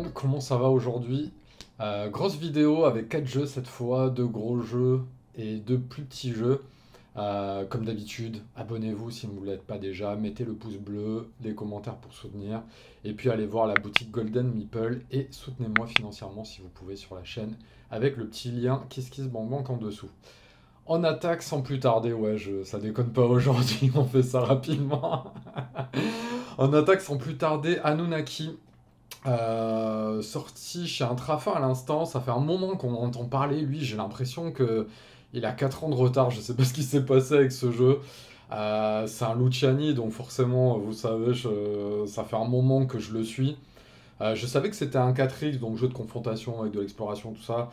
monde, comment ça va aujourd'hui? Grosse vidéo avec 4 jeux cette fois, 2 gros jeux et 2 plus petits jeux. Comme d'habitude, abonnez-vous si vous ne l'êtes pas déjà, mettez le pouce bleu, les commentaires pour soutenir, et puis allez voir la boutique Golden Meeple et soutenez-moi financièrement si vous pouvez sur la chaîne avec le petit lien KissKissBankBank en dessous. On attaque sans plus tarder, ouais, ça déconne pas aujourd'hui, on fait ça rapidement. On attaque sans plus tarder Anunnaki. Sorti chez un Trafin à l'instant, ça fait un moment qu'on en entend parler, lui j'ai l'impression que il a 4 ans de retard, je sais pas ce qui s'est passé avec ce jeu. C'est un Luciani, donc forcément, vous savez, ça fait un moment que je le suis. Je savais que c'était un 4X, donc jeu de confrontation avec de l'exploration, tout ça,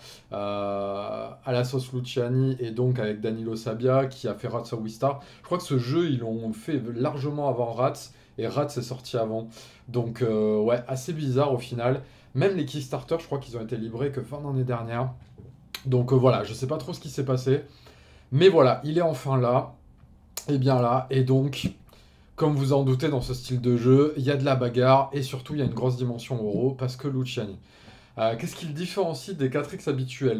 à la sauce Luciani et donc avec Danilo Sabia qui a fait Rats of Wistar. Je crois que ce jeu, ils l'ont fait largement avant Rats, et Rats est sorti avant. Donc, ouais, assez bizarre au final. Même les Kickstarter, je crois qu'ils ont été livrés que fin d'année dernière. Donc voilà, je sais pas trop ce qui s'est passé. Mais voilà, il est enfin là. Et bien là, et donc, comme vous en doutez dans ce style de jeu, il y a de la bagarre et surtout il y a une grosse dimension euro parce que Luciani. Qu'est-ce qui le différencie des 4X habituels?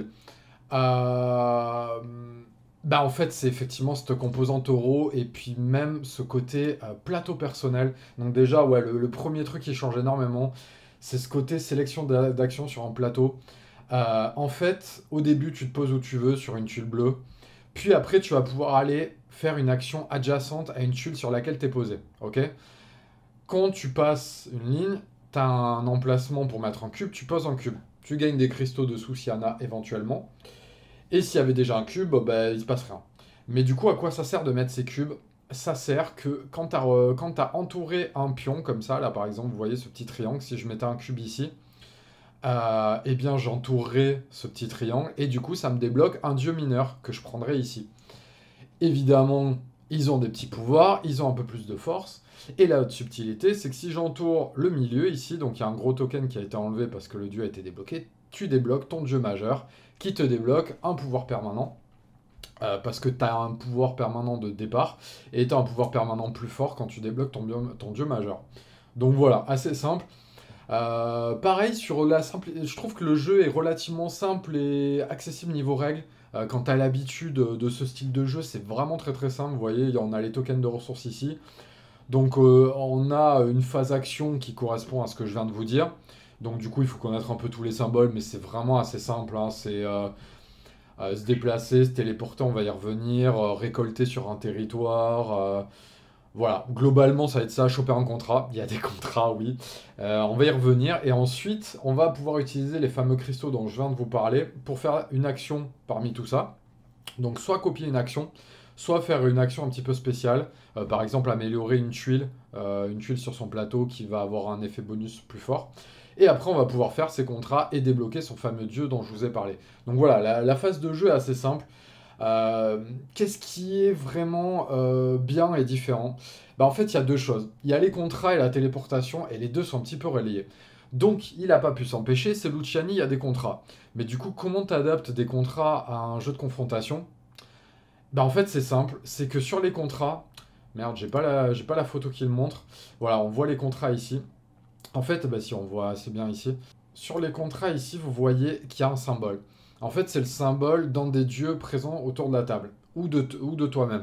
Euh, Bah en fait c'est effectivement cette composante euro et puis même ce côté plateau personnel. Donc déjà ouais le premier truc qui change énormément c'est ce côté sélection d'actions sur un plateau. En fait au début tu te poses où tu veux sur une tuile bleue. Puis après, tu vas pouvoir aller faire une action adjacente à une tuile sur laquelle tu es posé. Ok. Quand tu passes une ligne, tu as un emplacement pour mettre un cube, tu poses un cube. Tu gagnes des cristaux dessous s'il y en a éventuellement. Et s'il y avait déjà un cube, bah, il se passe rien. Mais du coup, à quoi ça sert de mettre ces cubes? Ça sert que quand tu as entouré un pion comme ça, là par exemple, vous voyez ce petit triangle, si je mettais un cube ici, eh bien j'entourerais ce petit triangle et du coup ça me débloque un dieu mineur que je prendrais ici. Évidemment, ils ont des petits pouvoirs, ils ont un peu plus de force. Et la haute subtilité, c'est que si j'entoure le milieu ici, donc il y a un gros token qui a été enlevé parce que le dieu a été débloqué, tu débloques ton dieu majeur qui te débloque un pouvoir permanent. Parce que tu as un pouvoir permanent de départ et tu as un pouvoir permanent plus fort quand tu débloques ton dieu majeur. Donc voilà, assez simple. Pareil, sur la simple... je trouve que le jeu est relativement simple et accessible niveau règles. Quand tu as l'habitude de ce style de jeu, c'est vraiment très très simple. Vous voyez, on a les tokens de ressources ici. Donc on a une phase action qui correspond à ce que je viens de vous dire. Donc du coup, il faut connaître un peu tous les symboles, mais c'est vraiment assez simple, hein. C'est se déplacer, se téléporter, on va y revenir, récolter sur un territoire. Voilà, globalement, ça va être ça, choper un contrat. Il y a des contrats, oui. On va y revenir. Et ensuite, on va pouvoir utiliser les fameux cristaux dont je viens de vous parler pour faire une action parmi tout ça. Donc, soit copier une action, soit faire une action un petit peu spéciale. Par exemple, améliorer une tuile sur son plateau qui va avoir un effet bonus plus fort. Et après, on va pouvoir faire ses contrats et débloquer son fameux dieu dont je vous ai parlé. Donc voilà, la phase de jeu est assez simple. Euh, Qu'est-ce qui est vraiment bien et différent? Bah, en fait, il y a deux choses. Il y a les contrats et la téléportation, et les deux sont un petit peu reliés. Donc, il n'a pas pu s'empêcher, c'est Luciani, il y a des contrats. Mais du coup, comment tu adaptes des contrats à un jeu de confrontation? Bah, en fait, c'est simple, c'est que sur les contrats... Merde, j'ai pas la photo qui le montre. Voilà, on voit les contrats ici. En fait, bah, si on voit assez bien ici. Sur les contrats ici, vous voyez qu'il y a un symbole. En fait, c'est le symbole d'un des dieux présents autour de la table, ou de toi-même.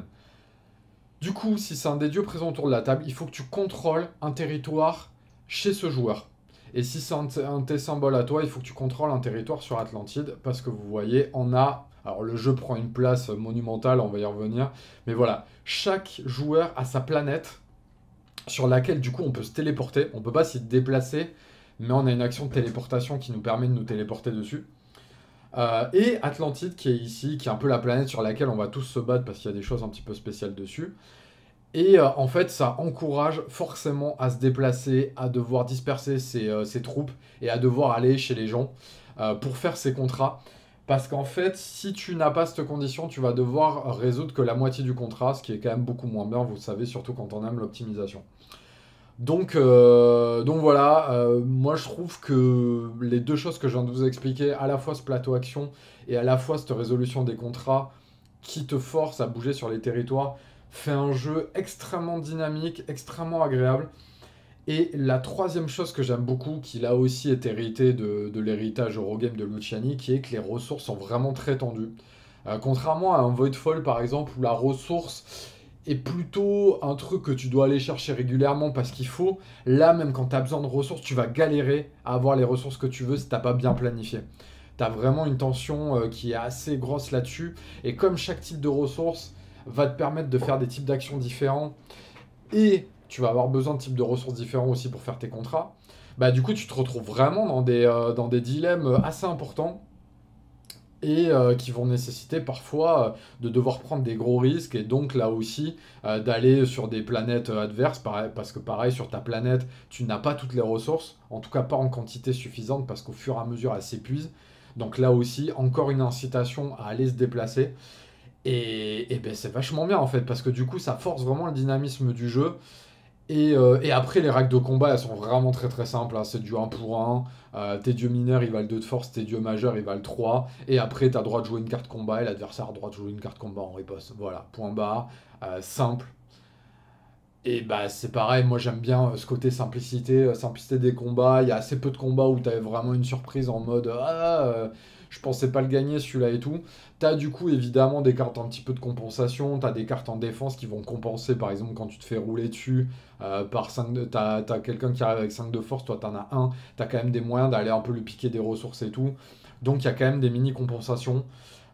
Du coup, si c'est un des dieux présents autour de la table, il faut que tu contrôles un territoire chez ce joueur. Et si c'est un de tes symboles à toi, il faut que tu contrôles un territoire sur Atlantide, parce que vous voyez, on a... Alors le jeu prend une place monumentale, on va y revenir, mais voilà, chaque joueur a sa planète sur laquelle du coup on peut se téléporter, on peut pas s'y déplacer, mais on a une action de téléportation qui nous permet de nous téléporter dessus. Et Atlantide qui est ici, qui est un peu la planète sur laquelle on va tous se battre parce qu'il y a des choses un petit peu spéciales dessus. Et en fait, ça encourage forcément à se déplacer, à devoir disperser ses troupes et à devoir aller chez les gens pour faire ses contrats. Parce qu'en fait, si tu n'as pas cette condition, tu vas devoir résoudre que la moitié du contrat, ce qui est quand même beaucoup moins bien, vous le savez, surtout quand on aime l'optimisation. Donc voilà, moi je trouve que les deux choses que je viens de vous expliquer, à la fois ce plateau action et à la fois cette résolution des contrats qui te force à bouger sur les territoires, fait un jeu extrêmement dynamique, extrêmement agréable. Et la troisième chose que j'aime beaucoup, qui là aussi est hérité de l'héritage Eurogame de Luciani, qui est que les ressources sont vraiment très tendues. Contrairement à un Voidfall par exemple, où la ressource est plutôt un truc que tu dois aller chercher régulièrement parce qu'il faut, là même quand tu as besoin de ressources, tu vas galérer à avoir les ressources que tu veux si t'as pas bien planifié. Tu as vraiment une tension qui est assez grosse là-dessus, et comme chaque type de ressource va te permettre de faire des types d'actions différents, et tu vas avoir besoin de types de ressources différents aussi pour faire tes contrats, bah du coup tu te retrouves vraiment dans des dilemmes assez importants et qui vont nécessiter parfois de devoir prendre des gros risques et donc là aussi d'aller sur des planètes adverses parce que pareil sur ta planète tu n'as pas toutes les ressources, en tout cas pas en quantité suffisante parce qu'au fur et à mesure elles s'épuisent. Donc là aussi encore une incitation à aller se déplacer et ben, c'est vachement bien en fait parce que du coup ça force vraiment le dynamisme du jeu. Et après, les règles de combat, elles sont vraiment très très simples, hein. C'est du un pour un. Tes dieux mineurs, ils valent 2 de force. Tes dieux majeurs, ils valent 3. Et après, t'as droit de jouer une carte combat et l'adversaire a droit de jouer une carte combat en riposte. Voilà, point barre. Simple. Et bah c'est pareil, moi j'aime bien ce côté simplicité, simplicité des combats. Il y a assez peu de combats où t'avais vraiment une surprise en mode je pensais pas le gagner celui-là et tout. T'as du coup évidemment des cartes un petit peu de compensation, t'as des cartes en défense qui vont compenser, par exemple quand tu te fais rouler dessus par 5 de. T'as quelqu'un qui arrive avec 5 de force, toi t'en as un, t'as quand même des moyens d'aller un peu lui piquer des ressources et tout. Donc il y a quand même des mini compensations.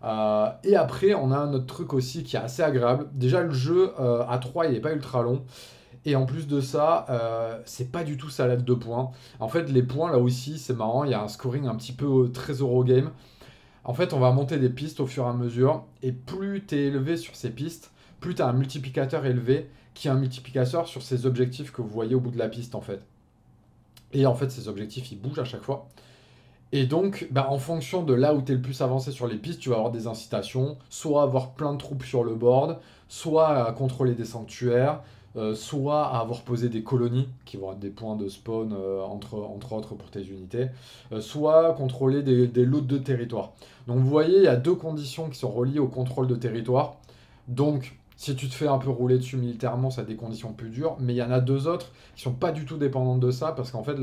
Et après, on a un autre truc aussi qui est assez agréable. Déjà, le jeu à 3 il n'est pas ultra long. Et en plus de ça, c'est pas du tout salade de points. En fait, les points, là aussi, c'est marrant, il y a un scoring un petit peu très Eurogame. En fait, on va monter des pistes au fur et à mesure. Et plus tu es élevé sur ces pistes, plus tu as un multiplicateur élevé qui est un multiplicateur sur ces objectifs que vous voyez au bout de la piste, en fait. Et en fait, ces objectifs, ils bougent à chaque fois. Et donc, bah, en fonction de là où tu es le plus avancé sur les pistes, tu vas avoir des incitations, soit à avoir plein de troupes sur le board, soit à contrôler des sanctuaires, soit à avoir posé des colonies, qui vont être des points de spawn, entre autres pour tes unités, soit contrôler des lots de territoire. Donc vous voyez, il y a deux conditions qui sont reliées au contrôle de territoire. Donc, si tu te fais un peu rouler dessus militairement, ça a des conditions plus dures, mais il y en a deux autres qui sont pas du tout dépendantes de ça, parce qu'en fait,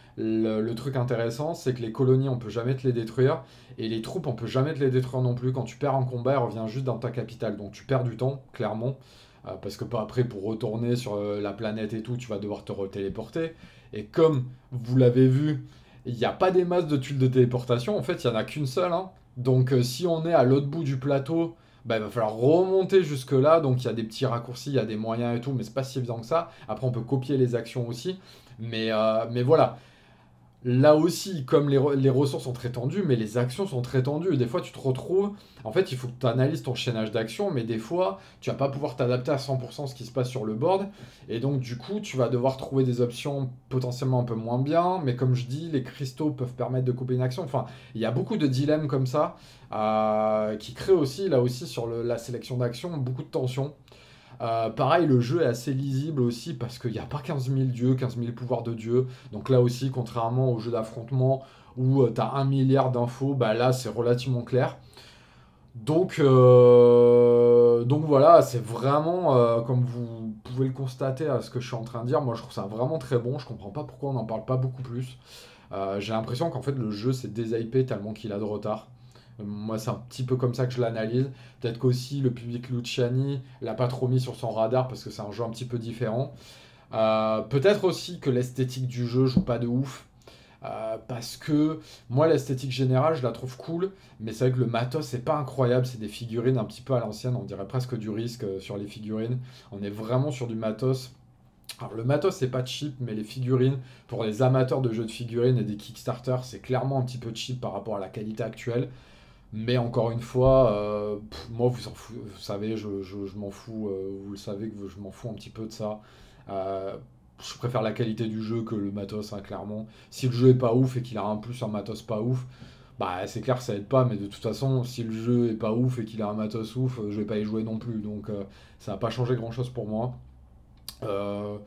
le truc intéressant, c'est que les colonies, on peut jamais te les détruire, et les troupes, on peut jamais te les détruire non plus. Quand tu perds un combat, elle revient juste dans ta capitale, donc tu perds du temps, clairement, parce que pas après, pour retourner sur la planète et tout, tu vas devoir te retéléporter. Et comme vous l'avez vu, il n'y a pas des masses de tuiles de téléportation, en fait, il n'y en a qu'une seule, hein. Donc si on est à l'autre bout du plateau, bah, il va falloir remonter jusque là, donc il y a des petits raccourcis, il y a des moyens et tout, mais c'est pas si évident que ça. Après, on peut copier les actions aussi, mais voilà. Là aussi, comme les ressources sont très tendues, mais les actions sont très tendues. Et des fois, tu te retrouves. En fait, il faut que tu analyses ton chaînage d'actions, mais des fois, tu vas pas pouvoir t'adapter à 100% ce qui se passe sur le board. Et donc, du coup, tu vas devoir trouver des options potentiellement un peu moins bien. Mais comme je dis, les cristaux peuvent permettre de couper une action. Enfin, il y a beaucoup de dilemmes comme ça qui créent aussi, là aussi, sur la sélection d'actions, beaucoup de tensions. Pareil, le jeu est assez lisible aussi parce qu'il n'y a pas 15 000 dieux, 15 000 pouvoirs de dieux. Donc là aussi, contrairement au jeu d'affrontement où tu as 1 milliard d'infos, bah là c'est relativement clair. Donc voilà, c'est vraiment, comme vous pouvez le constater à ce que je suis en train de dire, moi je trouve ça vraiment très bon. Je comprends pas pourquoi on n'en parle pas beaucoup plus. J'ai l'impression qu'en fait le jeu s'est déshypé tellement qu'il a de retard. Moi, c'est un petit peu comme ça que je l'analyse. Peut-être qu'aussi le public Luciani l'a pas trop mis sur son radar parce que c'est un jeu un petit peu différent. Peut-être aussi que l'esthétique du jeu joue pas de ouf. Parce que moi, l'esthétique générale, je la trouve cool, mais c'est vrai que le matos, c'est pas incroyable. C'est des figurines un petit peu à l'ancienne, on dirait presque du risque sur les figurines. On est vraiment sur du matos. Alors, le matos, c'est pas cheap, mais les figurines, pour les amateurs de jeux de figurines et des Kickstarter, c'est clairement un petit peu cheap par rapport à la qualité actuelle. Mais encore une fois, moi, vous savez, je m'en fous, vous le savez que je m'en fous un petit peu de ça. Euh, je préfère la qualité du jeu que le matos, hein, clairement. Si le jeu est pas ouf et qu'il a un plus un matos pas ouf, bah c'est clair que ça aide pas, mais de toute façon, si le jeu est pas ouf et qu'il a un matos ouf, je vais pas y jouer non plus. Donc ça va pas changer grand chose pour moi. Euh,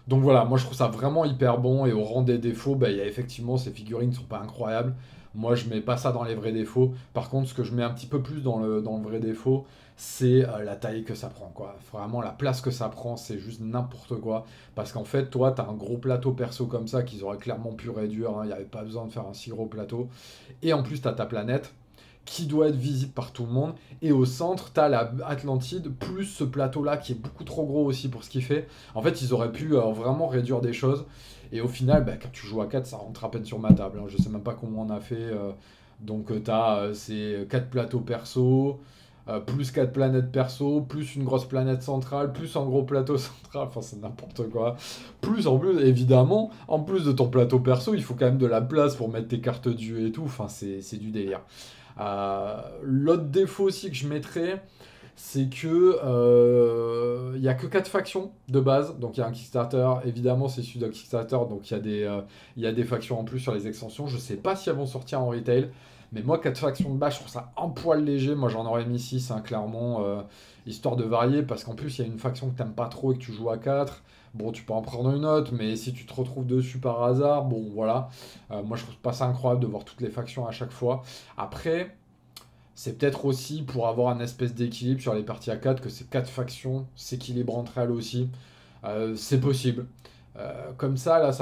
Donc voilà, moi je trouve ça vraiment hyper bon, et au rang des défauts, bah, il y a effectivement ces figurines qui sont pas incroyables. Moi je mets pas ça dans les vrais défauts. Par contre, ce que je mets un petit peu plus dans le vrai défaut, c'est la taille que ça prend, quoi. Vraiment, la place que ça prend, c'est juste n'importe quoi. Parce qu'en fait, toi, t'as un gros plateau perso comme ça qu'ils auraient clairement pu réduire, hein. Il n'y avait pas besoin de faire un si gros plateau. Et en plus, t'as ta planète qui doit être visible par tout le monde. Et au centre, t'as la Atlantide, plus ce plateau-là qui est beaucoup trop gros aussi pour ce qu'il fait. En fait, ils auraient pu vraiment réduire des choses. Et au final, bah, quand tu joues à 4 ça rentre à peine sur ma table, hein. Je sais même pas comment on a fait. Donc, t'as ces 4 plateaux perso, plus 4 planètes perso, plus une grosse planète centrale, plus un gros plateau central. Enfin, c'est n'importe quoi. Plus, en plus, évidemment, en plus de ton plateau perso, il faut quand même de la place pour mettre tes cartes d'yeux et tout. Enfin, c'est du délire. L'autre défaut aussi que je mettrais, c'est que il y a que 4 factions de base. Donc il y a un Kickstarter, évidemment c'est issu d'un Kickstarter, donc il y a des factions en plus sur les extensions. Je sais pas si elles vont sortir en retail, mais moi 4 factions de base, je trouve ça un poil léger. Moi j'en aurais mis 6, hein, clairement, histoire de varier, parce qu'en plus il y a une faction que t'aimes pas trop et que tu joues à 4. Bon, tu peux en prendre une autre, mais si tu te retrouves dessus par hasard, bon voilà. Moi je trouve pas ça incroyable de voir toutes les factions à chaque fois. Après, c'est peut-être aussi pour avoir un espèce d'équilibre sur les parties à 4 que ces 4 factions s'équilibrent entre elles aussi. C'est possible. Comme ça, là,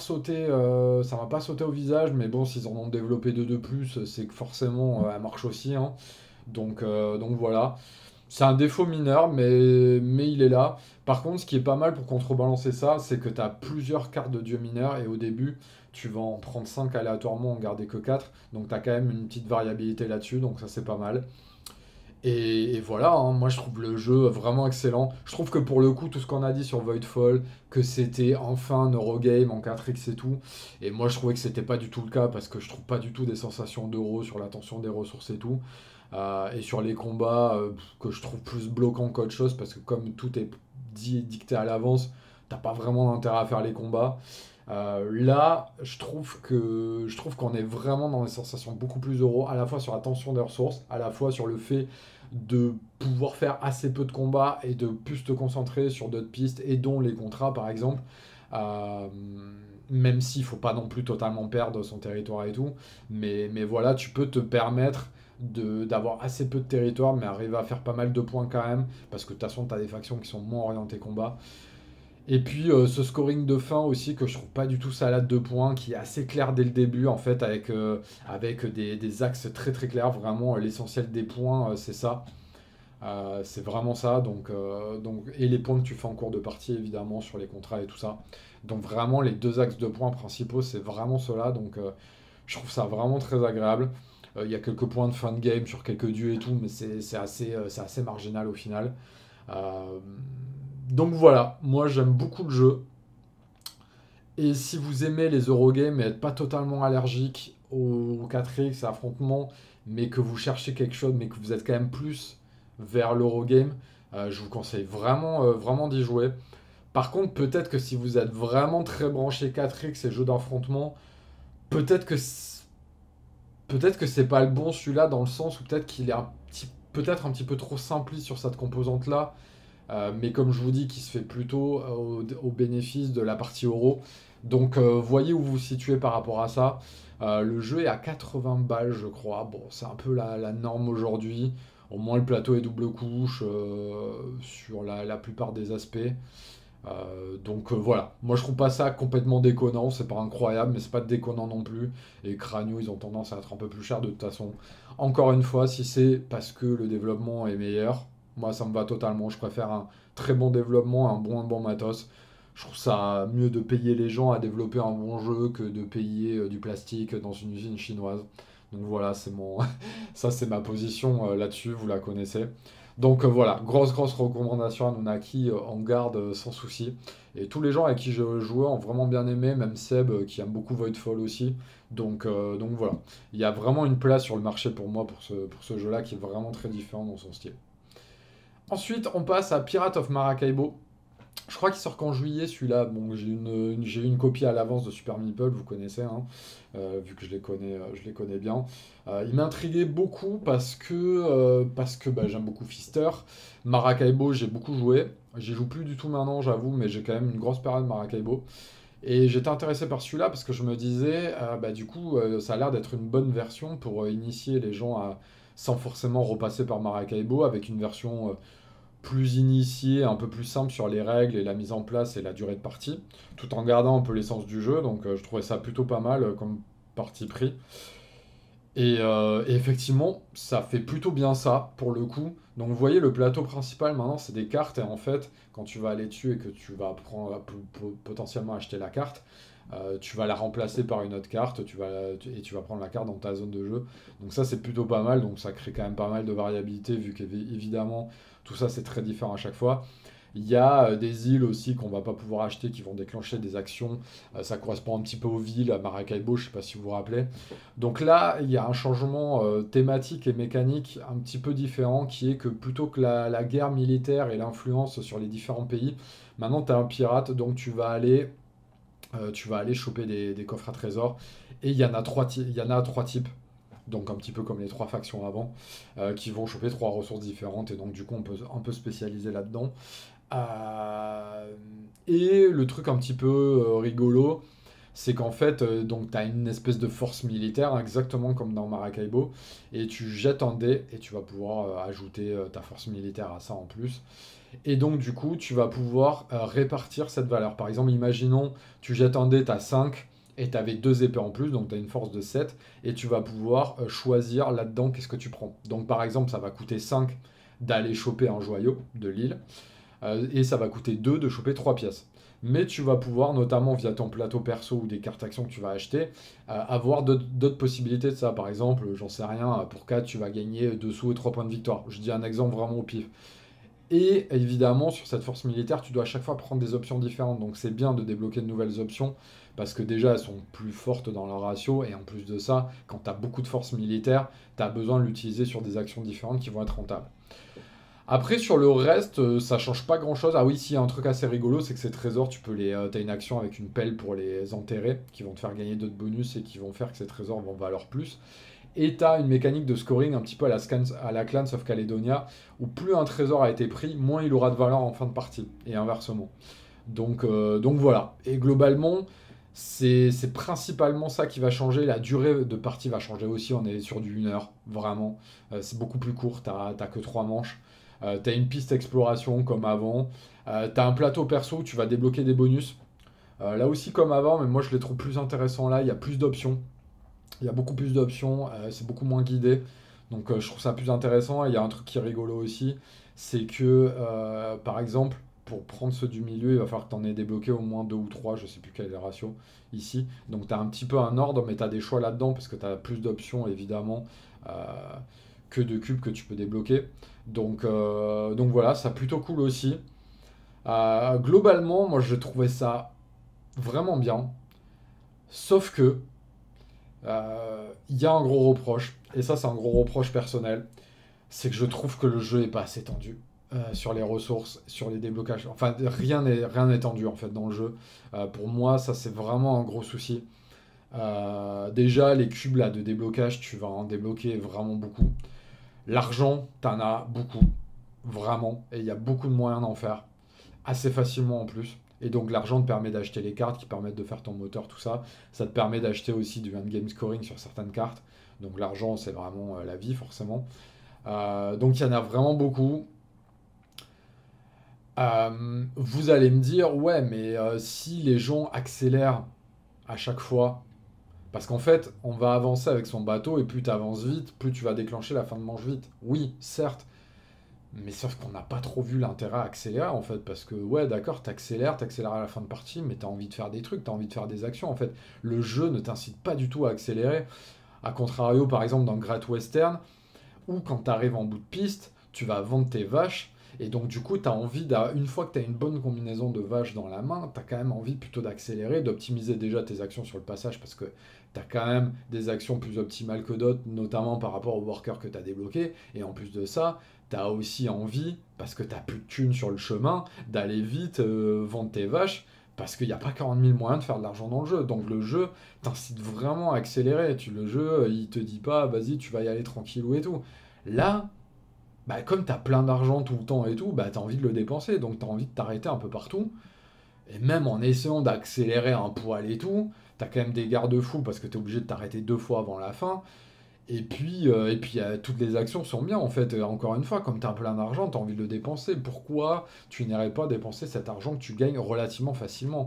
ça m'a pas sauté au visage, mais bon, s'ils en ont développé deux de plus, c'est que forcément, elle marche aussi, hein. Donc voilà. C'est un défaut mineur, mais il est là. Par contre, ce qui est pas mal pour contrebalancer ça, c'est que tu as plusieurs cartes de dieu mineurs, et au début, tu vas en prendre 5 aléatoirement, en garder que 4. Donc tu as quand même une petite variabilité là-dessus, donc ça c'est pas mal. Et voilà, hein, moi je trouve le jeu vraiment excellent. Je trouve que pour le coup, tout ce qu'on a dit sur Voidfall, que c'était enfin un Eurogame en 4X et tout, et moi je trouvais que c'était pas du tout le cas, parce que je trouve pas du tout des sensations d'euro sur la tension des ressources et tout. Et sur les combats, que je trouve plus bloquant qu'autre chose, parce que comme tout est dicté à l'avance, t'as pas vraiment d'intérêt à faire les combats. Là, je trouve qu'on est vraiment dans des sensations beaucoup plus euro, à la fois sur la tension des ressources, à la fois sur le fait de pouvoir faire assez peu de combats et de plus te concentrer sur d'autres pistes, et dont les contrats par exemple. Euh, Même s'il faut pas non plus totalement perdre son territoire et tout, mais voilà, tu peux te permettre d'avoir assez peu de territoire, mais arriver à faire pas mal de points quand même, parce que de toute façon, tu as des factions qui sont moins orientées combat. Et puis ce scoring de fin aussi, que je trouve pas du tout salade de points, qui est assez clair dès le début en fait, avec des axes très très clairs. Vraiment, l'essentiel des points, c'est ça. C'est vraiment ça. Et les points que tu fais en cours de partie, évidemment, sur les contrats et tout ça. Donc vraiment, les deux axes de points principaux, c'est vraiment cela. Donc je trouve ça vraiment très agréable. Il y a quelques points de fin de game sur quelques dieux et tout, mais c'est assez marginal au final. Euh, donc voilà, moi j'aime beaucoup le jeu. Et si vous aimez les Eurogames et n'êtes pas totalement allergique aux 4X et affrontements, mais que vous cherchez quelque chose, mais que vous êtes quand même plus vers l'Eurogame, je vous conseille vraiment, vraiment d'y jouer. Par contre, peut-être que si vous êtes vraiment très branché 4X et jeux d'affrontement, peut-être que peut-être que c'est pas le bon celui-là, dans le sens où peut-être qu'il est peut-être un petit peu trop simpliste sur cette composante-là. Mais comme je vous dis, qui se fait plutôt au bénéfice de la partie euro. Donc voyez où vous vous situez par rapport à ça. Le jeu est à 80 balles, je crois. Bon, c'est un peu la norme aujourd'hui. Au moins, le plateau est double couche sur la plupart des aspects. Voilà, moi je trouve pas ça complètement déconnant, c'est pas incroyable, mais c'est pas déconnant non plus. Et Cranio, ils ont tendance à être un peu plus chers de toute façon. Encore une fois, si c'est parce que le développement est meilleur, moi ça me va totalement. Je préfère un très bon développement, un bon matos. Je trouve ça mieux de payer les gens à développer un bon jeu que de payer du plastique dans une usine chinoise. Donc voilà, c'est mon ça c'est ma position là-dessus, vous la connaissez. Donc voilà, grosse recommandation à Nunaki, en garde sans souci. Et tous les gens avec qui je jouais ont vraiment bien aimé, même Seb qui aime beaucoup Voidfall aussi. Donc voilà, il y a vraiment une place sur le marché pour moi pour ce jeu-là, qui est vraiment très différent dans son style. Ensuite, on passe à Pirate of Maracaibo. Je crois qu'il sort qu'en juillet celui-là. Bon, j'ai eu une copie à l'avance de Super Meeple, vous connaissez, hein, vu que je les connais bien. Il m'intriguait beaucoup parce que bah, j'aime beaucoup Fister. Maracaibo, j'ai beaucoup joué. J'y joue plus du tout maintenant, j'avoue, mais j'ai quand même une grosse période Maracaibo. Et j'étais intéressé par celui-là parce que je me disais, bah, du coup, ça a l'air d'être une bonne version pour initier les gens sans forcément repasser par Maracaibo, avec une version plus initiée, un peu plus simple sur les règles et la mise en place et la durée de partie, tout en gardant un peu l'essence du jeu. Donc je trouvais ça plutôt pas mal comme parti pris. Et effectivement, ça fait plutôt bien ça, pour le coup. Donc vous voyez, le plateau principal, maintenant, c'est des cartes. Et en fait, quand tu vas aller dessus et que tu vas prendre, potentiellement acheter la carte, tu vas la remplacer par une autre carte et tu vas prendre la carte dans ta zone de jeu. Donc ça, c'est plutôt pas mal. Donc ça crée quand même pas mal de variabilité, vu qu'évidemment, tout ça, c'est très différent à chaque fois. Il y a des îles aussi qu'on va pas pouvoir acheter qui vont déclencher des actions. Ça correspond un petit peu aux villes, à Maracaibo, je sais pas si vous vous rappelez. Donc là, il y a un changement thématique et mécanique un petit peu différent qui est que plutôt que la guerre militaire et l'influence sur les différents pays, maintenant tu es un pirate, donc tu vas aller choper des coffres à trésors. Et il y en a trois types. Donc un petit peu comme les trois factions avant, qui vont choper trois ressources différentes, et donc du coup on peut un peu spécialiser là-dedans. Et le truc un petit peu rigolo, c'est qu'en fait, donc tu as une espèce de force militaire, hein, exactement comme dans Maracaibo, et tu jettes un dé et tu vas pouvoir ajouter ta force militaire à ça en plus. Et donc du coup, tu vas pouvoir répartir cette valeur. Par exemple, imaginons, tu jettes un dé, tu as 5, et tu avais 2 épées en plus, donc tu as une force de 7, et tu vas pouvoir choisir là-dedans qu'est-ce que tu prends. Donc par exemple, ça va coûter 5 d'aller choper un joyau de l'île, et ça va coûter 2 de choper 3 pièces. Mais tu vas pouvoir, notamment via ton plateau perso ou des cartes actions que tu vas acheter, avoir d'autres possibilités de ça. Par exemple, j'en sais rien, pour 4, tu vas gagner 2 sous et 3 points de victoire. Je dis un exemple vraiment au pif. Et évidemment, sur cette force militaire, tu dois à chaque fois prendre des options différentes. Donc c'est bien de débloquer de nouvelles options, parce que déjà, elles sont plus fortes dans leur ratio. Et en plus de ça, quand tu as beaucoup de force militaire, tu as besoin de l'utiliser sur des actions différentes qui vont être rentables. Après, sur le reste, ça change pas grand chose. Ah oui, s'il y a un truc assez rigolo, c'est que ces trésors, t'as une action avec une pelle pour les enterrer, qui vont te faire gagner d'autres bonus et qui vont faire que ces trésors vont valoir plus. Et t'as une mécanique de scoring un petit peu à la Clans of Caledonia, où plus un trésor a été pris, moins il aura de valeur en fin de partie, et inversement. Donc voilà. Et globalement, c'est principalement ça qui va changer. La durée de partie va changer aussi. On est sur du 1 heure, vraiment. C'est beaucoup plus court, t'as que 3 manches. T'as une piste exploration comme avant. T'as un plateau perso où tu vas débloquer des bonus. Là aussi comme avant, mais moi je les trouve plus intéressants là. Il y a plus d'options. Il y a beaucoup plus d'options. C'est beaucoup moins guidé. Donc je trouve ça plus intéressant. Et il y a un truc qui est rigolo aussi. C'est que par exemple, pour prendre ceux du milieu, il va falloir que tu en aies débloqué au moins 2 ou 3. Je sais plus quel est le ratio ici. Donc tu as un petit peu un ordre, mais tu as des choix là-dedans parce que tu as plus d'options évidemment. Euh, que de cubes que tu peux débloquer. Donc voilà, ça plutôt cool aussi. Globalement, moi je trouvais ça vraiment bien. Sauf que il y a un gros reproche, et ça c'est un gros reproche personnel, c'est que je trouve que le jeu est pas assez tendu. Sur les ressources, sur les déblocages. Enfin, rien n'est tendu en fait dans le jeu. Pour moi, ça c'est vraiment un gros souci. Déjà, les cubes là de déblocage, tu vas en débloquer vraiment beaucoup. L'argent, t'en as beaucoup, vraiment, et il y a beaucoup de moyens d'en faire, assez facilement en plus. Et donc l'argent te permet d'acheter les cartes qui permettent de faire ton moteur, tout ça. Ça te permet d'acheter aussi du endgame scoring sur certaines cartes. Donc l'argent, c'est vraiment la vie, forcément. Donc il y en a vraiment beaucoup. Vous allez me dire, ouais, mais si les gens accélèrent à chaque fois, parce qu'en fait, on va avancer avec son bateau, et plus tu avances vite, plus tu vas déclencher la fin de manche vite. Oui, certes, mais sauf qu'on n'a pas trop vu l'intérêt à accélérer en fait, parce que ouais, d'accord, t'accélères à la fin de partie, mais t'as envie de faire des trucs, t'as envie de faire des actions en fait. Le jeu ne t'incite pas du tout à accélérer. A contrario, par exemple, dans Great Western, où quand t'arrives en bout de piste, tu vas vendre tes vaches, et donc du coup, une fois que t'as une bonne combinaison de vaches dans la main, t'as quand même envie plutôt d'accélérer, d'optimiser déjà tes actions sur le passage, parce que t'as quand même des actions plus optimales que d'autres, notamment par rapport aux workers que t'as débloqués, et en plus de ça, t'as aussi envie, parce que t'as plus de thunes sur le chemin, d'aller vite vendre tes vaches, parce qu'il n'y a pas 40 000 moyens de faire de l'argent dans le jeu. Donc le jeu t'incite vraiment à accélérer. Le jeu, il te dit pas, vas-y, tu vas y aller tranquillou et tout. Là, bah, comme t'as plein d'argent tout le temps et tout, bah, t'as envie de le dépenser, donc t'as envie de t'arrêter un peu partout. Et même en essayant d'accélérer un poil et tout, t'as quand même des garde-fous parce que t'es obligé de t'arrêter 2 fois avant la fin. Et puis toutes les actions sont bien en fait. Encore une fois, comme t'as plein d'argent, t'as envie de le dépenser. Pourquoi tu n'irais pas dépenser cet argent que tu gagnes relativement facilement?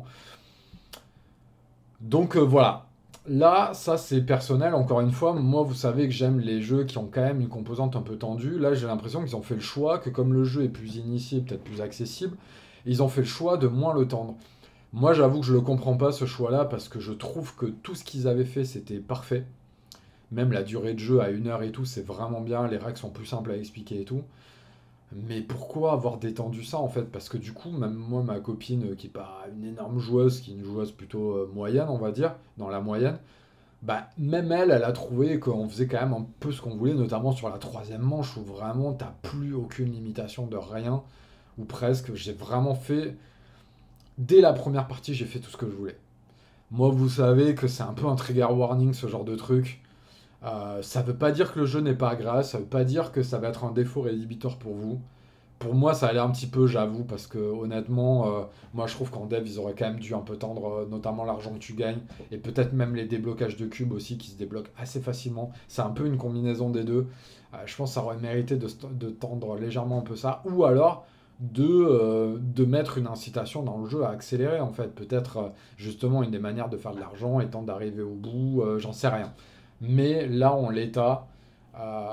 Donc voilà. Là, ça c'est personnel, encore une fois, moi vous savez que j'aime les jeux qui ont quand même une composante un peu tendue. Là j'ai l'impression qu'ils ont fait le choix que comme le jeu est plus initié, peut-être plus accessible, ils ont fait le choix de moins le tendre. Moi j'avoue que je le comprends pas ce choix-là parce que je trouve que tout ce qu'ils avaient fait c'était parfait. Même la durée de jeu à 1 heure et tout, c'est vraiment bien, les règles sont plus simples à expliquer et tout. Mais pourquoi avoir détendu ça en fait? Parce que du coup, même moi, ma copine, qui est pas une énorme joueuse, qui est une joueuse plutôt moyenne, on va dire, dans la moyenne, bah même elle, elle a trouvé qu'on faisait quand même un peu ce qu'on voulait, notamment sur la troisième manche où vraiment t'as plus aucune limitation de rien, ou presque. J'ai vraiment fait, dès la première partie, j'ai fait tout ce que je voulais. Moi, vous savez que c'est un peu un trigger warning, ce genre de truc. Ça veut pas dire que le jeu n'est pas agréable, ça veut pas dire que ça va être un défaut rédhibitoire pour vous. Pour moi, ça allait un petit peu, j'avoue, parce que honnêtement, moi je trouve qu'en dev, ils auraient quand même dû un peu tendre, notamment l'argent que tu gagnes, et peut-être même les déblocages de cubes aussi qui se débloquent assez facilement. C'est un peu une combinaison des deux. Je pense que ça aurait mérité de tendre légèrement un peu ça, ou alors de mettre une incitation dans le jeu à accélérer, en fait. Peut-être justement une des manières de faire de l'argent étant d'arriver au bout, j'en sais rien. Mais là, euh,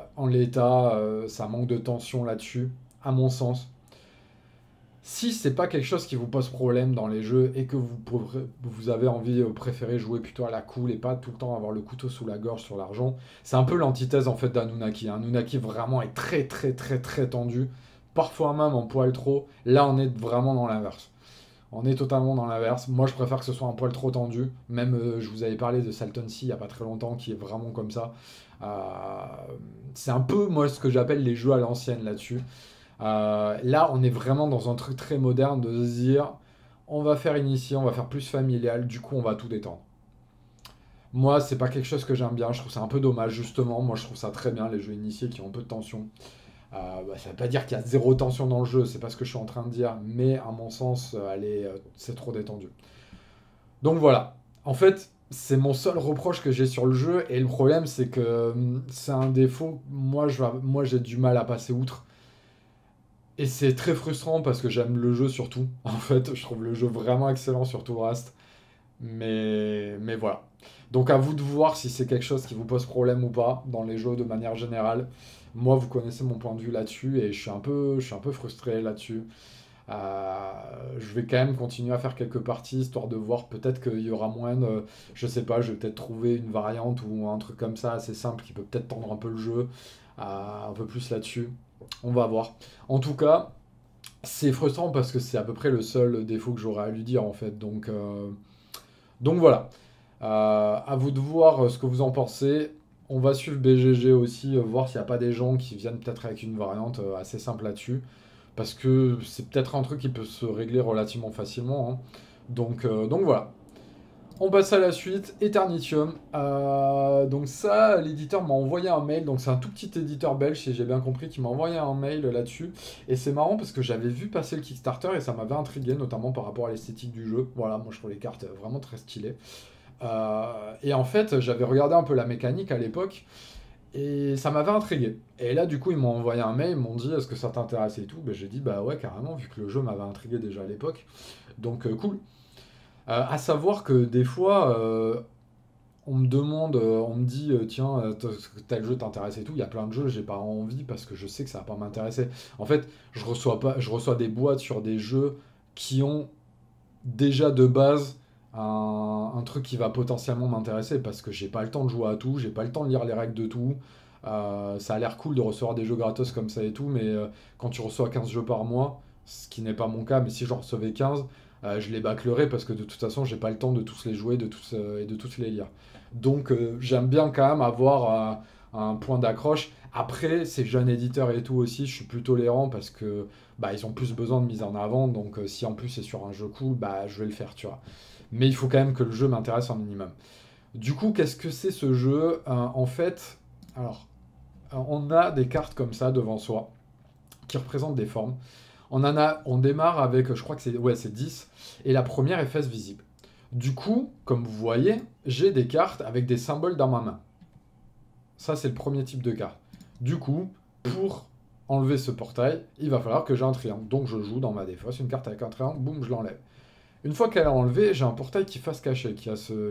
ça manque de tension là-dessus, à mon sens. Si c'est pas quelque chose qui vous pose problème dans les jeux et que vous avez envie, préféré jouer plutôt à la cool et pas tout le temps avoir le couteau sous la gorge sur l'argent, c'est un peu l'antithèse en fait d'Anunnaki. Anunnaki vraiment est très très très très tendu, parfois même en poil trop. Là, on est vraiment dans l'inverse. On est totalement dans l'inverse. Moi, je préfère que ce soit un poil trop tendu. Même, je vous avais parlé de Salton Sea il n'y a pas très longtemps, qui est vraiment comme ça. Euh, c'est un peu, moi, ce que j'appelle les jeux à l'ancienne là-dessus. Là, on est vraiment dans un truc très moderne de se dire, on va faire initié, on va faire plus familial, du coup, on va tout détendre. Moi, c'est pas quelque chose que j'aime bien. Je trouve ça un peu dommage, justement. Moi, je trouve ça très bien, les jeux initiés qui ont un peu de tension. Ça veut pas dire qu'il y a zéro tension dans le jeu, c'est pas ce que je suis en train de dire, mais à mon sens, c'est trop détendu. Donc voilà. En fait, c'est mon seul reproche que j'ai sur le jeu, et le problème, c'est que c'est un défaut. Moi, j'ai du mal à passer outre. Et c'est très frustrant parce que j'aime le jeu surtout. En fait, je trouve le jeu vraiment excellent sur tout le reste. Mais voilà. Donc à vous de voir si c'est quelque chose qui vous pose problème ou pas dans les jeux de manière générale. Moi, vous connaissez mon point de vue là-dessus et je suis un peu frustré là-dessus. Euh, je vais quand même continuer à faire quelques parties histoire de voir peut-être qu'il y aura moins de, je sais pas, je vais peut-être trouver une variante ou un truc comme ça assez simple qui peut peut-être tendre un peu le jeu, un peu plus là-dessus. On va voir. En tout cas, c'est frustrant parce que c'est à peu près le seul défaut que j'aurais à lui dire en fait. Donc voilà. À vous de voir ce que vous en pensez. On va suivre BGG aussi, voir s'il n'y a pas des gens qui viennent peut-être avec une variante assez simple là-dessus. Parce que c'est peut-être un truc qui peut se régler relativement facilement, hein. Donc voilà. On passe à la suite, Eternitium. Donc ça, l'éditeur m'a envoyé un mail. Donc c'est un tout petit éditeur belge, si j'ai bien compris, qui m'a envoyé un mail là-dessus. Et c'est marrant parce que j'avais vu passer le Kickstarter et ça m'avait intrigué, notamment par rapport à l'esthétique du jeu. Voilà, moi je trouve les cartes vraiment très stylées. Et en fait, j'avais regardé un peu la mécanique à l'époque et ça m'avait intrigué. Et là, du coup, ils m'ont envoyé un mail, ils m'ont dit est-ce que ça t'intéresse et tout. Ben, j'ai dit bah ouais, carrément, vu que le jeu m'avait intrigué déjà à l'époque. Donc cool. À savoir que des fois, on me demande, on me dit tiens, tel jeu t'intéresse et tout. Il y a plein de jeux, j'ai pas envie parce que je sais que ça va pas m'intéresser. En fait, je reçois des boîtes sur des jeux qui ont déjà de base un truc qui va potentiellement m'intéresser parce que j'ai pas le temps de jouer à tout, j'ai pas le temps de lire les règles de tout. Ça a l'air cool de recevoir des jeux gratos comme ça et tout, mais quand tu reçois 15 jeux par mois, ce qui n'est pas mon cas, mais si j'en recevais 15, je les bâclerais parce que de toute façon, j'ai pas le temps de tous les jouer et de tous les lire. Donc j'aime bien quand même avoir un point d'accroche. Après, ces jeunes éditeurs et tout aussi, je suis plus tolérant parce que bah, ils ont plus besoin de mise en avant. Donc si en plus c'est sur un jeu cool, bah, je vais le faire, tu vois. Mais il faut quand même que le jeu m'intéresse un minimum. Du coup, qu'est-ce que c'est ce jeu? En fait, alors, on a des cartes comme ça devant soi qui représentent des formes. On démarre avec, je crois que c'est 10, et la première est face visible. Du coup, comme vous voyez, j'ai des cartes avec des symboles dans ma main. Ça, c'est le premier type de carte. Du coup, pour enlever ce portail, il va falloir que j'ai un triangle. Donc je joue dans ma défausse une carte avec un triangle, boum, je l'enlève. Une fois qu'elle est enlevée, j'ai un portail qui est face cachée, qui a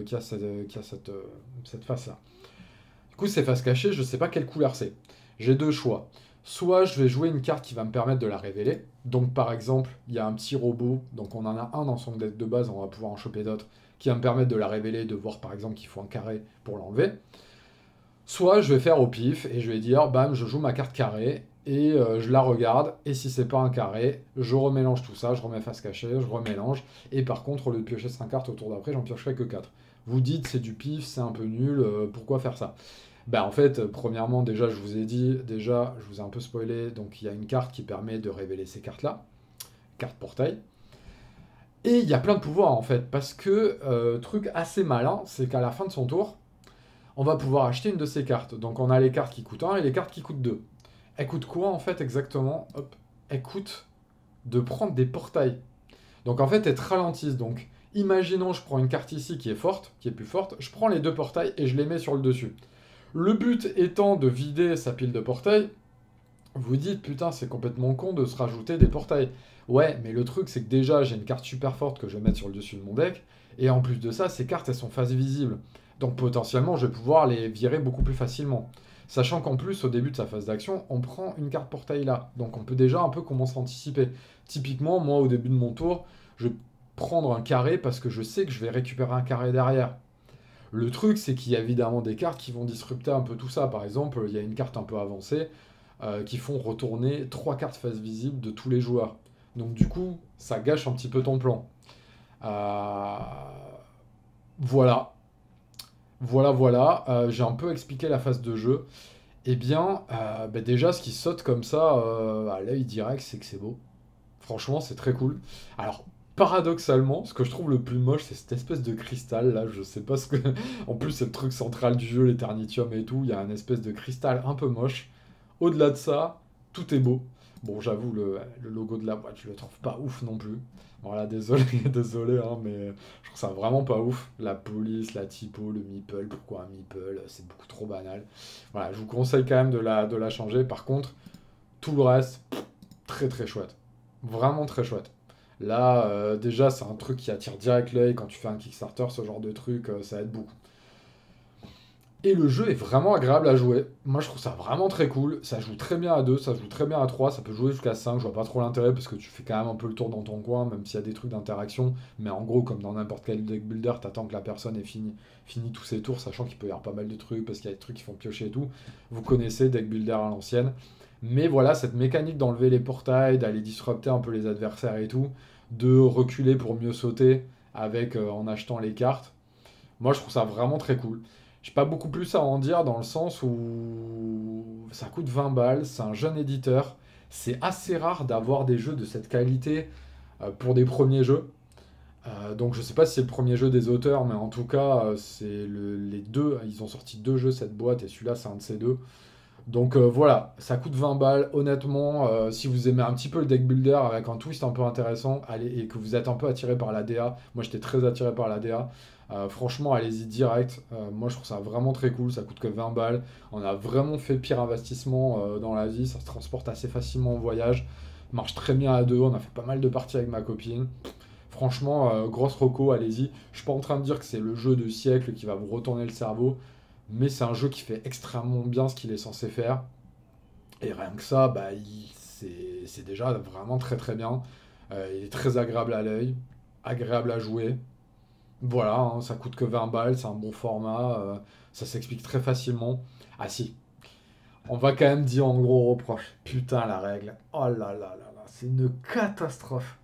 cette face-là. Du coup, ces faces cachées, je ne sais pas quelle couleur c'est. J'ai deux choix. Soit je vais jouer une carte qui va me permettre de la révéler. Donc par exemple, il y a un petit robot, donc on en a un dans son deck de base, on va pouvoir en choper d'autres, qui va me permettre de la révéler, de voir par exemple qu'il faut un carré pour l'enlever. Soit je vais faire au pif et je vais dire, bam, je joue ma carte carré et je la regarde. Et si c'est pas un carré, je remélange tout ça, je remets face cachée, je remélange. Et par contre, au lieu de piocher 5 cartes au tour d'après, j'en piocherai que 4. Vous dites, c'est du pif, c'est un peu nul, pourquoi faire ça? Bah en fait, premièrement, déjà, je vous ai dit, déjà, je vous ai un peu spoilé, donc il y a une carte qui permet de révéler ces cartes-là, carte portail. Et il y a plein de pouvoirs en fait, parce que truc assez malin, c'est qu'à la fin de son tour, on va pouvoir acheter une de ces cartes. Donc on a les cartes qui coûtent 1 et les cartes qui coûtent 2. Elles coûtent quoi en fait exactement? Hop, elles coûtent de prendre des portails. Donc en fait elles te ralentissent. Donc imaginons je prends une carte ici qui est forte, qui est plus forte, je prends les deux portails et je les mets sur le dessus. Le but étant de vider sa pile de portails, vous dites putain c'est complètement con de se rajouter des portails. Ouais, mais le truc c'est que déjà j'ai une carte super forte que je vais mettre sur le dessus de mon deck, et en plus de ça, ces cartes elles sont face visible. Donc potentiellement je vais pouvoir les virer beaucoup plus facilement. Sachant qu'en plus au début de sa phase d'action, on prend une carte portail là. Donc on peut déjà un peu commencer à anticiper. Typiquement, moi au début de mon tour, je vais prendre un carré parce que je sais que je vais récupérer un carré derrière. Le truc, c'est qu'il y a évidemment des cartes qui vont disrupter un peu tout ça. Par exemple, il y a une carte un peu avancée qui font retourner 3 cartes face visible de tous les joueurs. Donc du coup, ça gâche un petit peu ton plan. Euh, Voilà, voilà. J'ai un peu expliqué la phase de jeu. Eh bien, bah déjà, ce qui saute comme ça à l'œil direct, c'est que c'est beau. Franchement, c'est très cool. Alors, paradoxalement, ce que je trouve le plus moche, c'est cette espèce de cristal là. Je sais pas ce que. En plus, c'est le truc central du jeu, l'éternitium et tout. Il y a un espèce de cristal un peu moche. Au-delà de ça, tout est beau. Bon, j'avoue, le logo de la boîte, je le trouve pas ouf non plus. Voilà, désolé, désolé, hein, mais je trouve ça vraiment pas ouf. La police, la typo, le meeple, pourquoi un meeple? C'est beaucoup trop banal. Voilà, je vous conseille quand même de la changer. Par contre, tout le reste, très très chouette. Vraiment très chouette. Là, déjà, c'est un truc qui attire direct l'œil quand tu fais un Kickstarter, ce genre de truc, ça aide beaucoup. Et le jeu est vraiment agréable à jouer. Moi, je trouve ça vraiment très cool. Ça joue très bien à 2, ça joue très bien à 3, ça peut jouer jusqu'à 5. Je vois pas trop l'intérêt parce que tu fais quand même un peu le tour dans ton coin, même s'il y a des trucs d'interaction. Mais en gros, comme dans n'importe quel deck builder, t'attends que la personne ait fini tous ses tours, sachant qu'il peut y avoir pas mal de trucs parce qu'il y a des trucs qui font piocher et tout. Vous connaissez deck builder à l'ancienne. Mais voilà, cette mécanique d'enlever les portails, d'aller disrupter un peu les adversaires et tout, de reculer pour mieux sauter avec en achetant les cartes. Moi, je trouve ça vraiment très cool. J'ai pas beaucoup plus à en dire dans le sens où ça coûte 20 balles, c'est un jeune éditeur. C'est assez rare d'avoir des jeux de cette qualité pour des premiers jeux. Donc je sais pas si c'est le premier jeu des auteurs, mais en tout cas, les deux. Ils ont sorti deux jeux cette boîte et celui-là c'est un de ces deux. Donc voilà, ça coûte 20 balles. Honnêtement, si vous aimez un petit peu le deck builder avec un twist un peu intéressant allez, et que vous êtes un peu attiré par la DA, moi j'étais très attiré par la DA, franchement allez-y direct. Moi je trouve ça vraiment très cool, ça coûte que 20 balles. On a vraiment fait pire investissement dans la vie, ça se transporte assez facilement en voyage, marche très bien à deux, on a fait pas mal de parties avec ma copine. Franchement, grosse reco, allez-y. Je suis pas en train de dire que c'est le jeu de siècle qui va vous retourner le cerveau, mais c'est un jeu qui fait extrêmement bien ce qu'il est censé faire. Et rien que ça, bah, c'est déjà vraiment très très bien. Il est très agréable à l'œil, agréable à jouer. Voilà, hein, ça coûte que 20 balles, c'est un bon format, ça s'explique très facilement. Ah si, on va quand même dire en gros reproche. Putain la règle, oh là, c'est une catastrophe.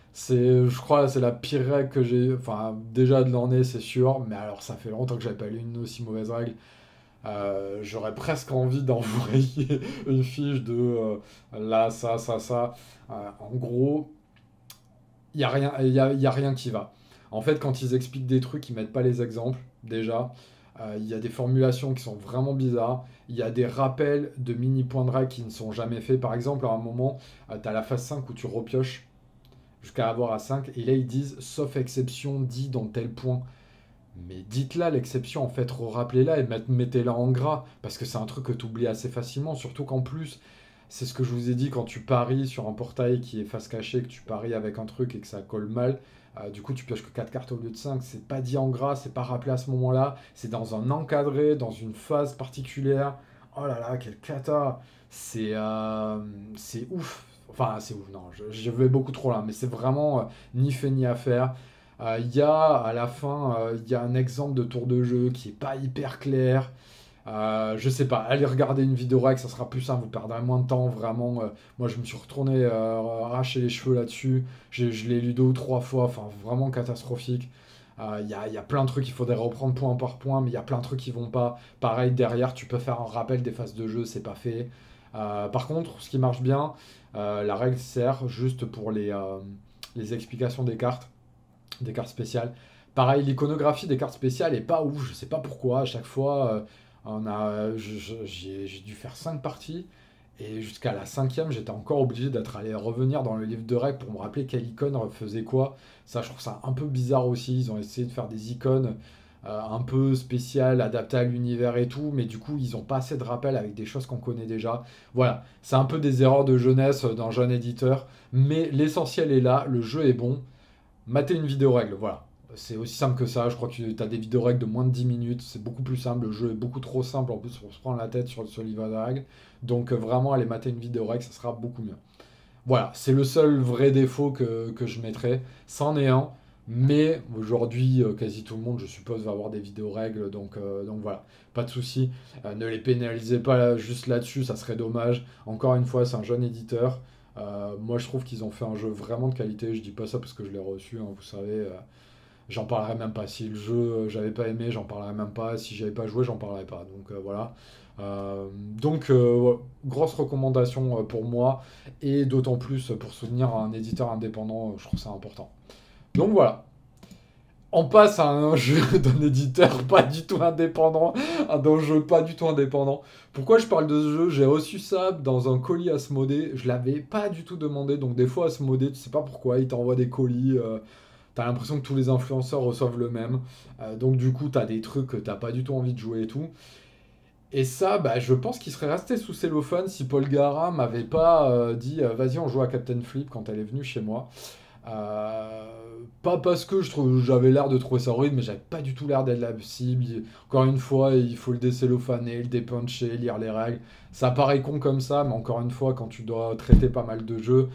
Je crois, c'est la pire règle que j'ai. Enfin, déjà de l'année, c'est sûr, mais alors ça fait longtemps que j'avais pas lu une aussi mauvaise règle. J'aurais presque envie d'envoyer une fiche de là, ça. En gros, il n'y a rien qui va. En fait, quand ils expliquent des trucs, ils mettent pas les exemples, déjà. Il y a des formulations qui sont vraiment bizarres. Il y a des rappels de mini points de règle qui ne sont jamais faits. Par exemple, à un moment, tu as la phase 5 où tu repioches jusqu'à avoir à 5. Et là, ils disent, sauf exception, dit dans tel point. Mais dites-la l'exception, en fait, rappelez-la et mettez-la en gras. Parce que c'est un truc que tu oublies assez facilement. Surtout qu'en plus, c'est ce que je vous ai dit quand tu paries sur un portail qui est face cachée, que tu paries avec un truc et que ça colle mal. Du coup, tu pioches que 4 cartes au lieu de 5. C'est pas dit en gras, c'est pas rappelé à ce moment-là. C'est dans un encadré, dans une phase particulière. Oh là là, quelle cata! C'est ouf. Enfin, c'est ouf, non, je vais beaucoup trop là, mais c'est vraiment ni fait ni à faire. Il y a à la fin, il y a un exemple de tour de jeu qui est pas hyper clair. Je sais pas, allez regarder une vidéo rec, ça sera plus simple, vous perdrez moins de temps, vraiment. Moi, je me suis retourné arracher les cheveux là-dessus. Je l'ai lu 2 ou 3 fois, enfin, vraiment catastrophique. Il y a plein de trucs, il faudrait reprendre point par point, mais il y a plein de trucs qui vont pas. Pareil, derrière, tu peux faire un rappel des phases de jeu, c'est pas fait. Par contre, ce qui marche bien, la règle sert juste pour les explications des cartes spéciales. Pareil, l'iconographie des cartes spéciales est pas ouf, je sais pas pourquoi, à chaque fois, j'ai dû faire 5 parties, et jusqu'à la cinquième, j'étais encore obligé d'être allé revenir dans le livre de règles pour me rappeler quelle icône faisait quoi. Ça, je trouve ça un peu bizarre aussi, ils ont essayé de faire des icônes un peu spéciales, adaptées à l'univers et tout, mais du coup, ils ont pas assez de rappels avec des choses qu'on connaît déjà. Voilà, c'est un peu des erreurs de jeunesse d'un jeune éditeur, mais l'essentiel est là, le jeu est bon. Mater une vidéo règle, voilà. C'est aussi simple que ça. Je crois que tu as des vidéos règles de moins de 10 minutes. C'est beaucoup plus simple. Le jeu est beaucoup trop simple. En plus, on se prend la tête sur ce livre de règles. Donc, vraiment, aller mater une vidéo règle, ça sera beaucoup mieux. Voilà, c'est le seul vrai défaut que je mettrais. C'en est un. Mais aujourd'hui, quasi tout le monde, je suppose, va avoir des vidéos règles. Donc voilà, pas de souci. Ne les pénalisez pas juste là-dessus, ça serait dommage. Encore une fois, c'est un jeune éditeur. Moi, je trouve qu'ils ont fait un jeu vraiment de qualité. Je dis pas ça parce que je l'ai reçu, hein, vous savez. J'en parlerai même pas. Si le jeu, j'avais pas aimé, j'en parlerai même pas. Si j'avais pas joué, j'en parlerai pas. Donc voilà. Ouais, grosse recommandation pour moi. Et d'autant plus pour soutenir un éditeur indépendant, je trouve ça important. Donc voilà. On passe à un jeu d'un éditeur pas du tout indépendant, d'un jeu pas du tout indépendant. Pourquoi je parle de ce jeu? J'ai reçu ça dans un colis Asmodée. Je l'avais pas du tout demandé. Donc des fois Asmodée, tu sais pas pourquoi, il t'envoie des colis. T'as l'impression que tous les influenceurs reçoivent le même. Donc du coup, t'as des trucs que t'as pas du tout envie de jouer et tout. Et ça, bah, je pense qu'il serait resté sous cellophane si Paul Gara m'avait pas dit vas-y, on joue à Captain Flip quand elle est venue chez moi. Euh, Pas parce que j'avais l'air de trouver ça horrible, mais j'avais pas du tout l'air d'être la cible. Encore une fois, il faut le décellophaner, le dépuncher, lire les règles. Ça paraît con comme ça, mais encore une fois, quand tu dois traiter pas mal de jeux,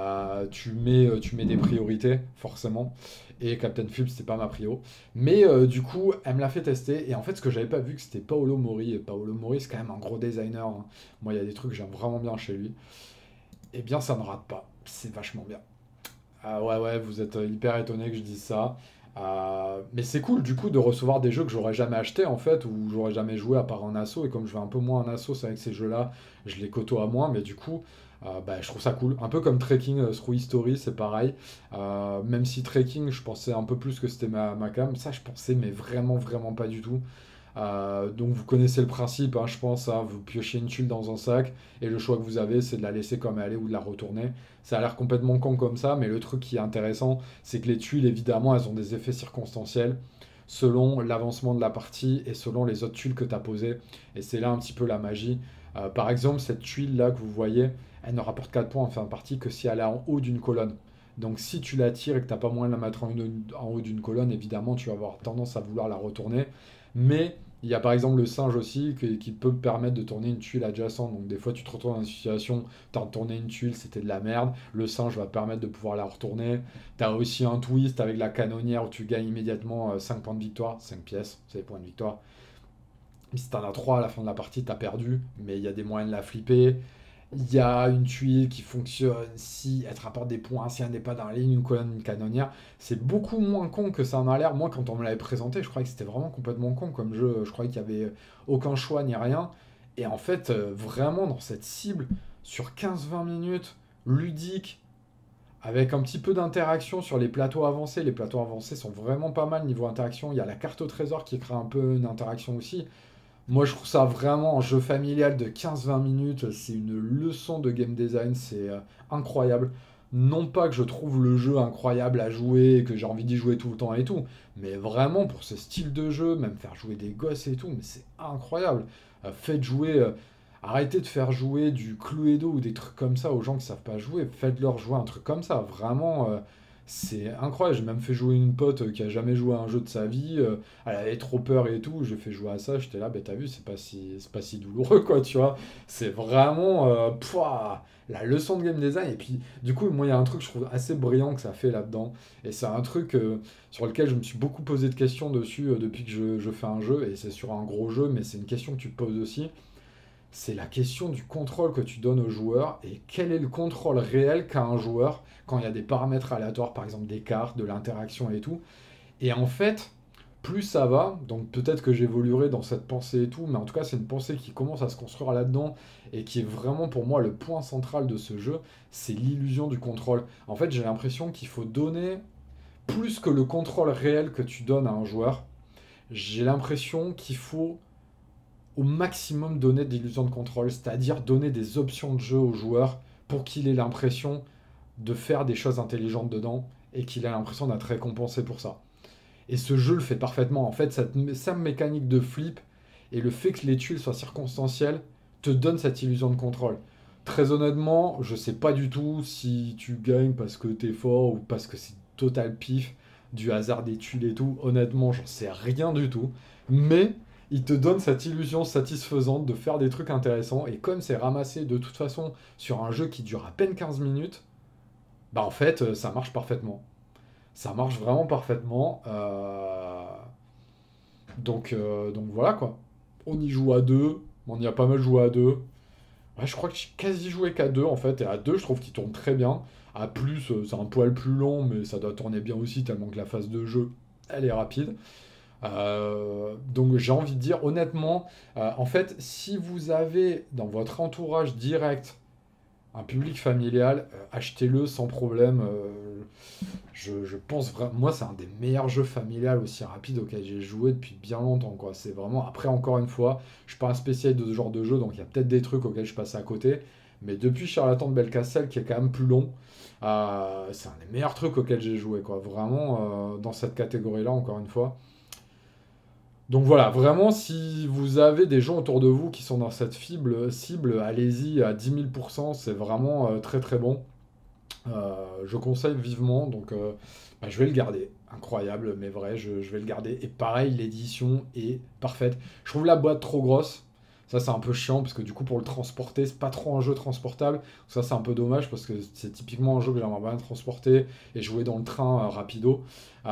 tu mets des priorités, forcément. Et Captain Phillips, c'était pas ma prio. Mais du coup, elle me l'a fait tester. Et en fait, ce que j'avais pas vu, que c'était Paolo Mori. Et Paolo Mori, c'est quand même un gros designer, hein. Moi, il y a des trucs que j'aime vraiment bien chez lui. Eh bien, ça ne rate pas. C'est vachement bien. Ah ouais, ouais, vous êtes hyper étonné que je dise ça. Mais c'est cool du coup de recevoir des jeux que j'aurais jamais acheté en fait, ou j'aurais jamais joué à part en asso. Et comme je vais un peu moins en asso, c'est avec ces jeux-là, je les côtoie moins. Mais du coup, bah, je trouve ça cool. Un peu comme Trekking Through History, c'est pareil. Même si Trekking, je pensais un peu plus que c'était ma cam. Ça, je pensais, mais vraiment, vraiment pas du tout. Donc vous connaissez le principe, hein, je pense, hein, vous piochez une tuile dans un sac et le choix que vous avez c'est de la laisser comme elle est ou de la retourner. Ça a l'air complètement con comme ça, mais le truc qui est intéressant c'est que les tuiles évidemment elles ont des effets circonstanciels selon l'avancement de la partie et selon les autres tuiles que tu as posées. Et c'est là un petit peu la magie. Par exemple cette tuile là que vous voyez, elle ne rapporte 4 points en fin de partie que si elle est en haut d'une colonne. Donc si tu la tires et que tu n'as pas moyen de la mettre en haut d'une colonne, évidemment tu vas avoir tendance à vouloir la retourner. Mais il y a par exemple le singe aussi qui peut permettre de tourner une tuile adjacente. Donc des fois tu te retrouves dans une situation, tu as tourné une tuile, c'était de la merde. Le singe va permettre de pouvoir la retourner. Tu as aussi un twist avec la canonnière où tu gagnes immédiatement 5 points de victoire, 5 pièces, c'est les points de victoire. Si t'en as 3 à la fin de la partie, t'as perdu, mais il y a des moyens de la flipper. Il y a une tuile qui fonctionne si elle te rapporte des points, si elle n'est pas dans la ligne, une colonne, une canonnière. C'est beaucoup moins con que ça en a l'air. Moi, quand on me l'avait présenté, je croyais que c'était vraiment complètement con comme jeu. Je croyais qu'il n'y avait aucun choix ni rien. Et en fait, vraiment dans cette cible, sur 15-20 minutes, ludique, avec un petit peu d'interaction sur les plateaux avancés. Les plateaux avancés sont vraiment pas mal niveau interaction. Il y a la carte au trésor qui crée un peu une interaction aussi. Moi, je trouve ça vraiment un jeu familial de 15-20 minutes. C'est une leçon de game design. C'est incroyable. Non pas que je trouve le jeu incroyable à jouer et que j'ai envie d'y jouer tout le temps et tout, mais vraiment pour ce style de jeu, même faire jouer des gosses et tout, mais c'est incroyable. Faites jouer. Arrêtez de faire jouer du Cluedo ou des trucs comme ça aux gens qui savent pas jouer. Faites-leur jouer un truc comme ça. Vraiment, c'est incroyable. J'ai même fait jouer une pote qui a jamais joué à un jeu de sa vie. Elle avait trop peur et tout. J'ai fait jouer à ça. J'étais là, ben t'as vu, c'est pas si douloureux, quoi, tu vois. C'est vraiment pouah, la leçon de game design. Et puis, du coup, moi, il y a un truc que je trouve assez brillant que ça fait là-dedans. Et c'est un truc sur lequel je me suis beaucoup posé de questions dessus depuis que je fais un jeu. Et c'est sur un gros jeu, mais c'est une question que tu te poses aussi. C'est la question du contrôle que tu donnes au joueur et quel est le contrôle réel qu'a un joueur quand il y a des paramètres aléatoires, par exemple des cartes, de l'interaction et tout. Et en fait, plus ça va, donc peut-être que j'évoluerai dans cette pensée et tout, mais en tout cas c'est une pensée qui commence à se construire là-dedans et qui est vraiment pour moi le point central de ce jeu, c'est l'illusion du contrôle. En fait j'ai l'impression qu'il faut donner plus que le contrôle réel que tu donnes à un joueur, j'ai l'impression qu'il faut au maximum donner de l'illusion de contrôle, c'est-à-dire donner des options de jeu au joueur pour qu'il ait l'impression de faire des choses intelligentes dedans et qu'il ait l'impression d'être récompensé pour ça. Et ce jeu le fait parfaitement. En fait, cette simple mécanique de flip et le fait que les tuiles soient circonstancielles te donne cette illusion de contrôle. Très honnêtement, je sais pas du tout si tu gagnes parce que t'es fort ou parce que c'est total pif, du hasard des tuiles et tout. Honnêtement, j'en sais rien du tout. Mais il te donne cette illusion satisfaisante de faire des trucs intéressants. Et comme c'est ramassé de toute façon sur un jeu qui dure à peine 15 minutes, bah en fait, ça marche parfaitement. Ça marche vraiment parfaitement. Donc voilà quoi. On y joue à deux. On y a pas mal joué à deux. Ouais, je crois que j'ai quasi joué qu'à deux en fait. Et à deux, je trouve qu'il tourne très bien. À plus, c'est un poil plus long, mais ça doit tourner bien aussi, tellement que la phase de jeu, elle est rapide. Donc j'ai envie de dire honnêtement, en fait, si vous avez dans votre entourage direct un public familial, achetez-le sans problème. Je pense vraiment, moi c'est un des meilleurs jeux familiales aussi rapides auxquels j'ai joué depuis bien longtemps, quoi. C'est vraiment, après encore une fois, je suis pas un spécialiste de ce genre de jeu, donc il y a peut-être des trucs auxquels je passe à côté. Mais depuis Charlatan de Belcastel, qui est quand même plus long, c'est un des meilleurs trucs auxquels j'ai joué, quoi. Vraiment, dans cette catégorie-là, encore une fois. Donc voilà, vraiment, si vous avez des gens autour de vous qui sont dans cette cible, allez-y à 10 000%, c'est vraiment très très bon. Je conseille vivement, donc bah, je vais le garder. Incroyable, mais vrai, je vais le garder. Et pareil, l'édition est parfaite. Je trouve la boîte trop grosse. Ça, c'est un peu chiant, parce que du coup, pour le transporter, c'est pas trop un jeu transportable. Ça, c'est un peu dommage, parce que c'est typiquement un jeu que j'aimerais bien transporter et jouer dans le train rapido.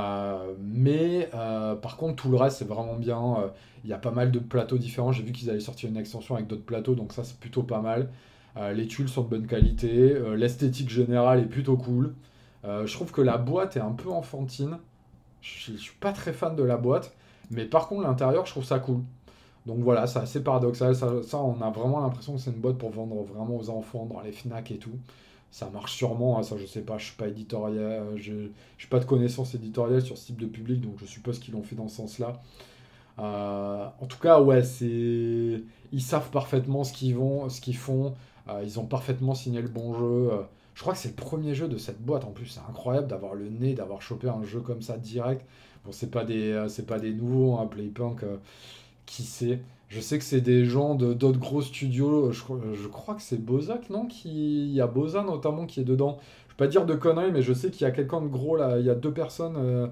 Mais par contre, tout le reste, c'est vraiment bien. Il y a pas mal de plateaux différents. J'ai vu qu'ils allaient sortir une extension avec d'autres plateaux, donc ça, c'est plutôt pas mal. Les tuiles sont de bonne qualité, l'esthétique générale est plutôt cool. Je trouve que la boîte est un peu enfantine. Je suis pas très fan de la boîte, mais par contre l'intérieur, je trouve ça cool. Donc voilà, c'est assez paradoxal. Ça, on a vraiment l'impression que c'est une boîte pour vendre vraiment aux enfants dans les Fnac et tout. Ça marche sûrement, hein, ça je sais pas, je suis pas éditorial, j'ai pas de connaissances éditoriales sur ce type de public, donc je suppose qu'ils l'ont fait dans ce sens-là. En tout cas, ouais, ils savent parfaitement ce qu'ils font. Ils ont parfaitement signé le bon jeu. Je crois que c'est le premier jeu de cette boîte en plus. C'est incroyable d'avoir le nez, d'avoir chopé un jeu comme ça direct. Bon, c'est pas des nouveaux, hein, Playpunk, qui sait. Je sais que c'est des gens d'autres gros studios. Je crois que c'est Bozak, non? Il y a Boza notamment qui est dedans. Je vais pas dire de conneries, mais je sais qu'il y a quelqu'un de gros là. Il y a deux personnes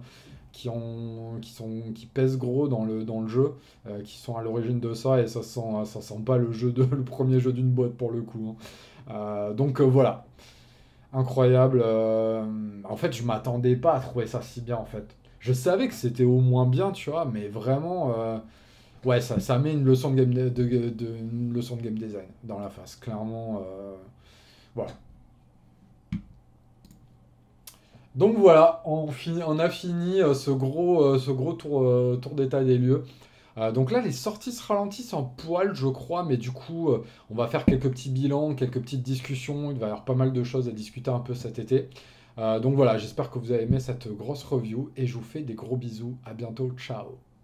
qui pèsent gros dans le jeu, qui sont à l'origine de ça, et ça sent pas le premier jeu d'une boîte pour le coup, hein. Donc voilà, incroyable. En fait, je m'attendais pas à trouver ça si bien en fait. Je savais que c'était au moins bien, tu vois, mais vraiment, ouais, ça met une leçon une leçon de game design dans la face, clairement. Voilà. Donc voilà, on a fini ce gros tour d'état des lieux. Donc là, les sorties se ralentissent en poil, je crois, mais du coup, on va faire quelques petits bilans, quelques petites discussions. Il va y avoir pas mal de choses à discuter un peu cet été. Donc voilà, j'espère que vous avez aimé cette grosse review et je vous fais des gros bisous. À bientôt, ciao.